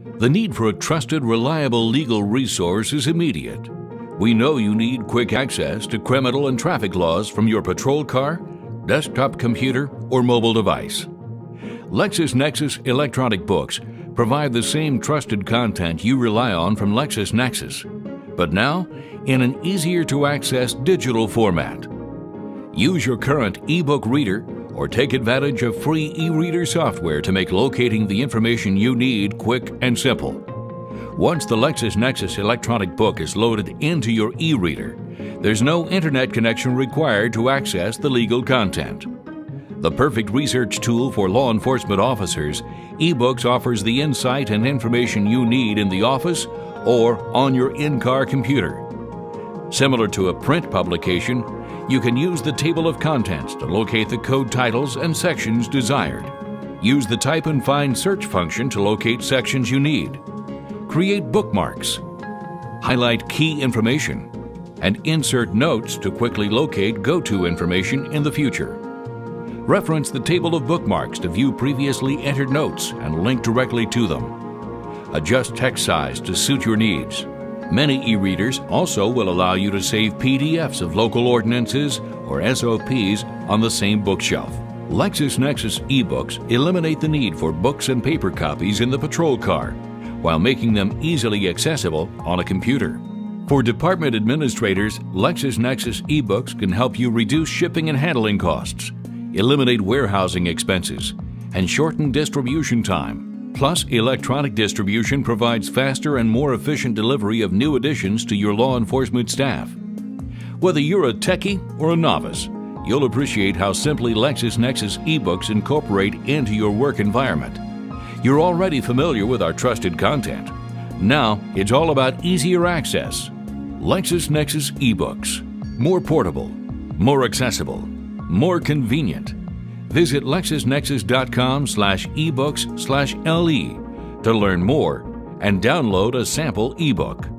The need for a trusted, reliable legal resource is immediate. We know you need quick access to criminal and traffic laws from your patrol car, desktop computer, or mobile device. LexisNexis electronic books provide the same trusted content you rely on from LexisNexis, but now in an easier-to-access digital format. Use your current ebook reader or take advantage of free e-reader software to make locating the information you need quick and simple. Once the LexisNexis electronic book is loaded into your e-reader, there's no internet connection required to access the legal content. The perfect research tool for law enforcement officers, eBooks offers the insight and information you need in the office or on your in-car computer. Similar to a print publication, you can use the table of contents to locate the code titles and sections desired. Use the Type and Find search function to locate sections you need. Create bookmarks. Highlight key information and insert notes to quickly locate go-to information in the future. Reference the table of bookmarks to view previously entered notes and link directly to them. Adjust text size to suit your needs. Many e-readers also will allow you to save PDFs of local ordinances or SOPs on the same bookshelf. LexisNexis eBooks eliminate the need for books and paper copies in the patrol car, while making them easily accessible on a computer. For department administrators, LexisNexis eBooks can help you reduce shipping and handling costs, eliminate warehousing expenses, and shorten distribution time. Plus, electronic distribution provides faster and more efficient delivery of new additions to your law enforcement staff. Whether you're a techie or a novice, you'll appreciate how simply LexisNexis eBooks incorporate into your work environment. You're already familiar with our trusted content. Now, it's all about easier access. LexisNexis eBooks. More portable, more accessible, more convenient. Visit LexisNexis.com/ebooks/LE to learn more and download a sample ebook.